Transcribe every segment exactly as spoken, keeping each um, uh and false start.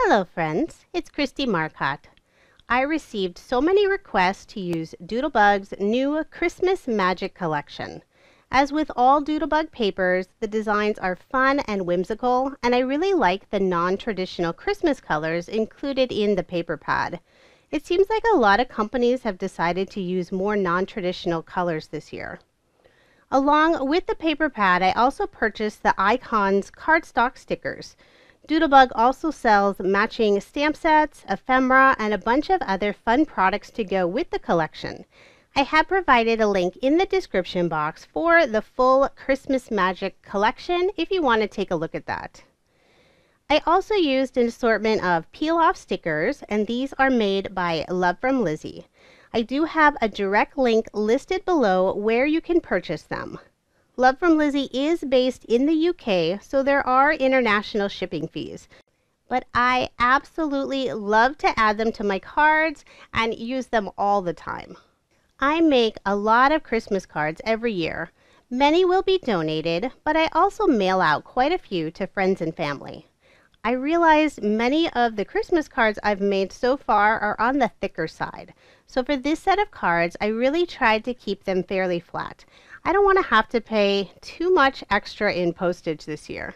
Hello friends, it's Kristie Marcotte. I received so many requests to use Doodlebug's new Christmas Magic collection. As with all Doodlebug papers, the designs are fun and whimsical, and I really like the non-traditional Christmas colors included in the paper pad. It seems like a lot of companies have decided to use more non-traditional colors this year. Along with the paper pad, I also purchased the Icons cardstock stickers. Doodlebug also sells matching stamp sets, ephemera, and a bunch of other fun products to go with the collection. I have provided a link in the description box for the full Christmas Magic collection if you want to take a look at that. I also used an assortment of peel-off stickers, and these are made by Love from Lizi. I do have a direct link listed below where you can purchase them. Love from Lizi is based in the U K, so there are international shipping fees. But I absolutely love to add them to my cards and use them all the time. I make a lot of Christmas cards every year. Many will be donated, but I also mail out quite a few to friends and family. I realized many of the Christmas cards I've made so far are on the thicker side. So for this set of cards, I really tried to keep them fairly flat. I don't want to have to pay too much extra in postage this year.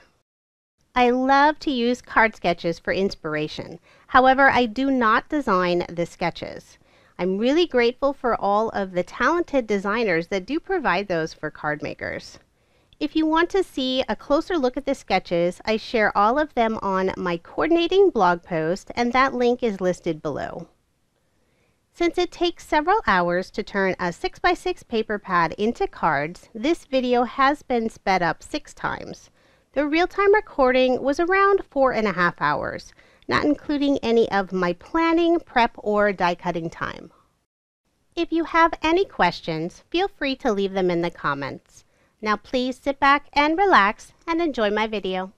I love to use card sketches for inspiration. However, I do not design the sketches. I'm really grateful for all of the talented designers that do provide those for card makers. If you want to see a closer look at the sketches, I share all of them on my coordinating blog post, and that link is listed below. Since it takes several hours to turn a six by six paper pad into cards, this video has been sped up six times. The real-time recording was around four and a half hours, not including any of my planning, prep, or die cutting time. If you have any questions, feel free to leave them in the comments. Now please sit back and relax and enjoy my video.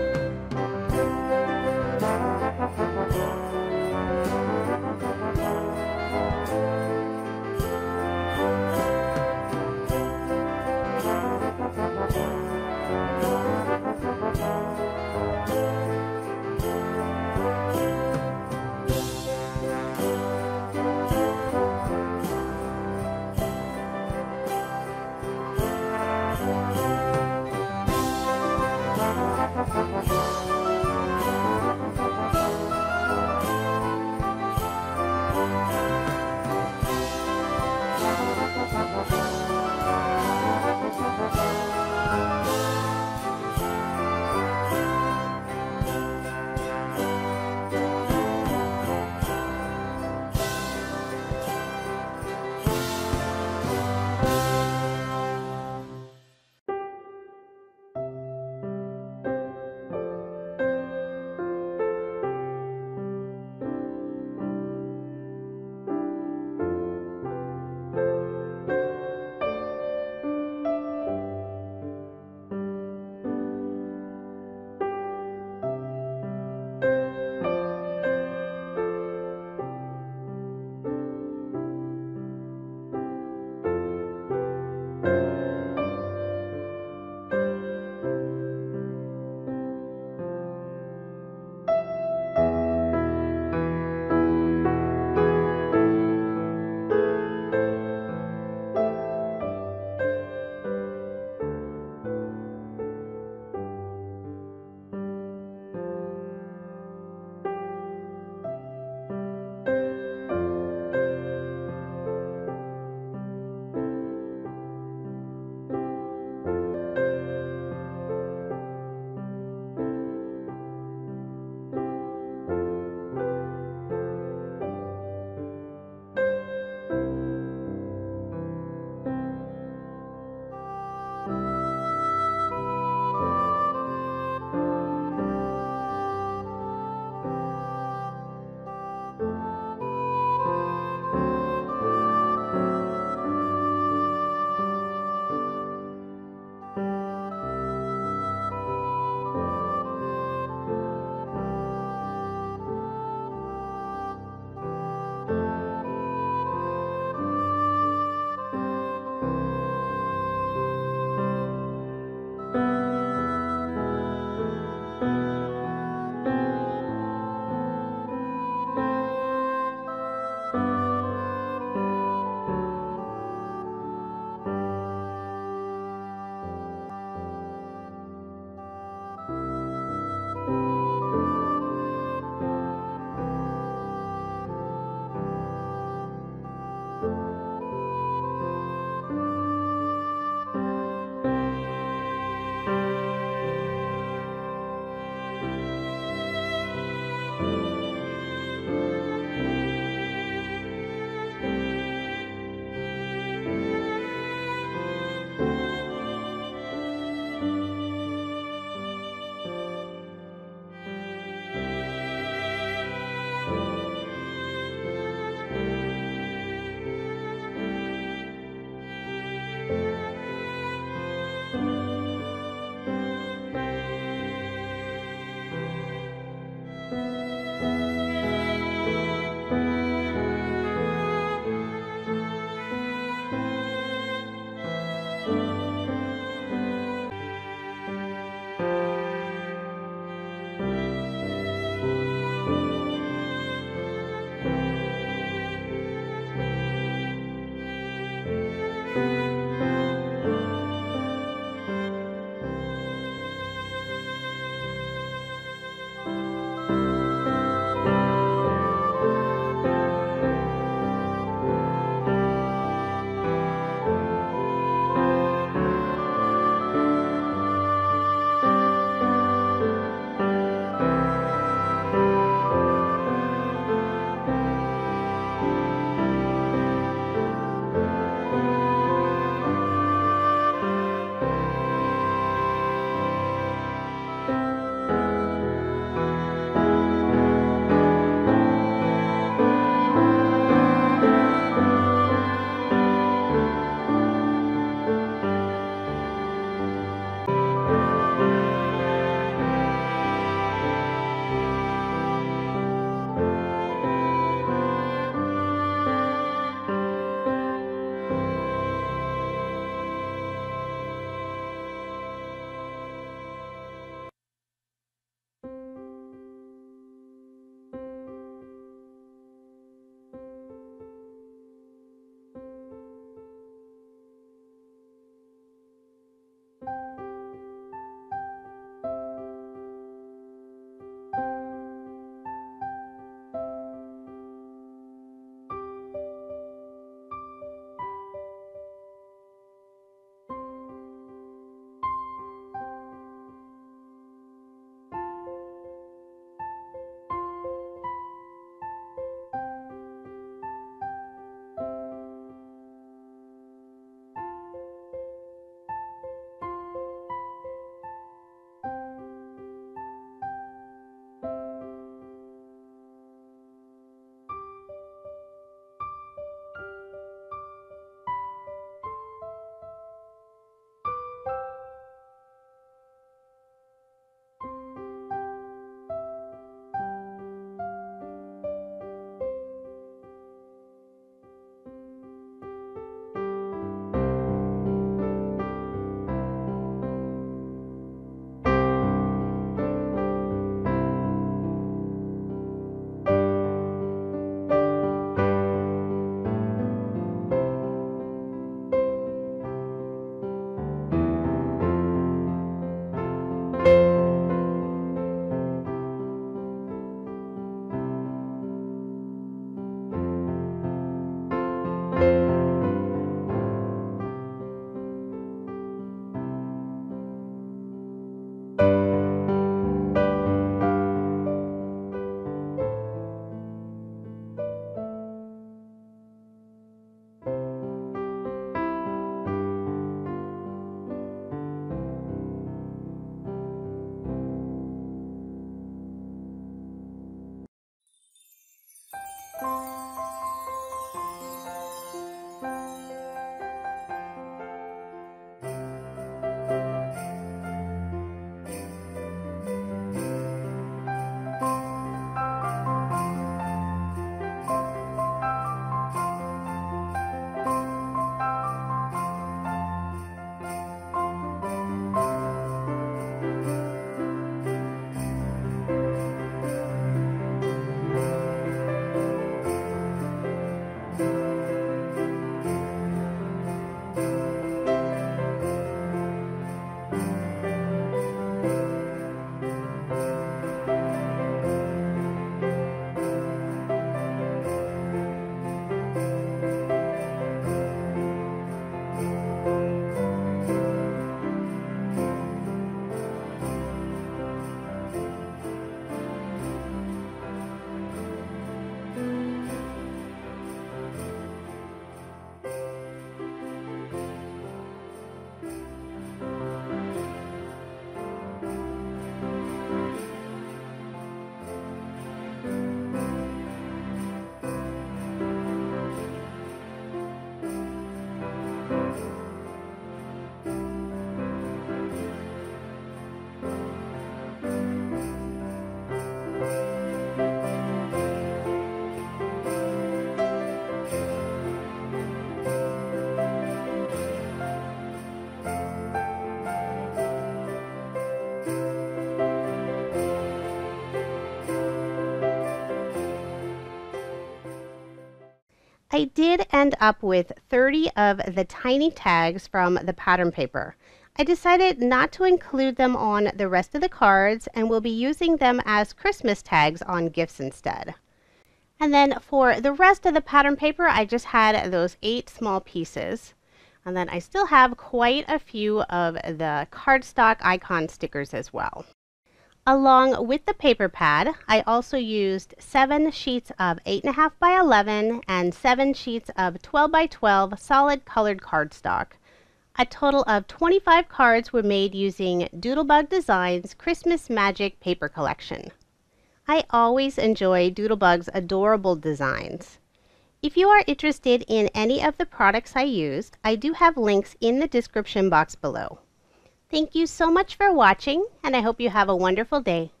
I did end up with thirty of the tiny tags from the pattern paper. I decided not to include them on the rest of the cards and will be using them as Christmas tags on gifts instead. And then for the rest of the pattern paper, I just had those eight small pieces. And then I still have quite a few of the cardstock icon stickers as well. Along with the paper pad, I also used seven sheets of eight point five by eleven and seven sheets of twelve by twelve solid colored cardstock. A total of twenty-five cards were made using Doodlebug Designs' Christmas Magic paper collection. I always enjoy Doodlebug's adorable designs. If you are interested in any of the products I used, I do have links in the description box below. Thank you so much for watching, and I hope you have a wonderful day.